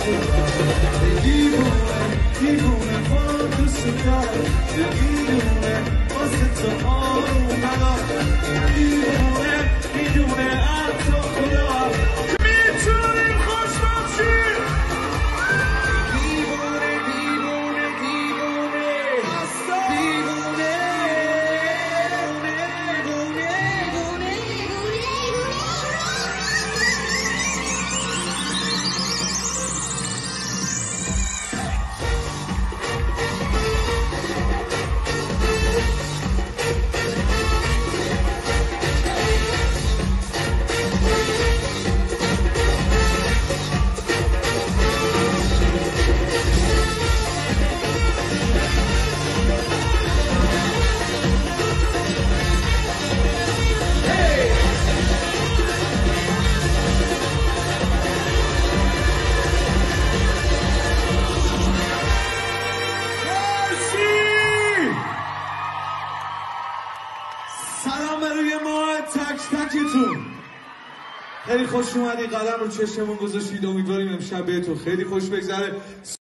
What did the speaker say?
دیوونه با دوست دارم دیوونه واسه تو آروم ندارم دیوونه میدونه حتی خدا میتونیم خوش باشیم دیوونه دیوونه دیوونه دیوونه سلام به روی ما تک تکتون. خیلی خوش اومدید، قدم رو چشممون گذاشتید. امیدواریم امشب بهتون خیلی خوش بگذره.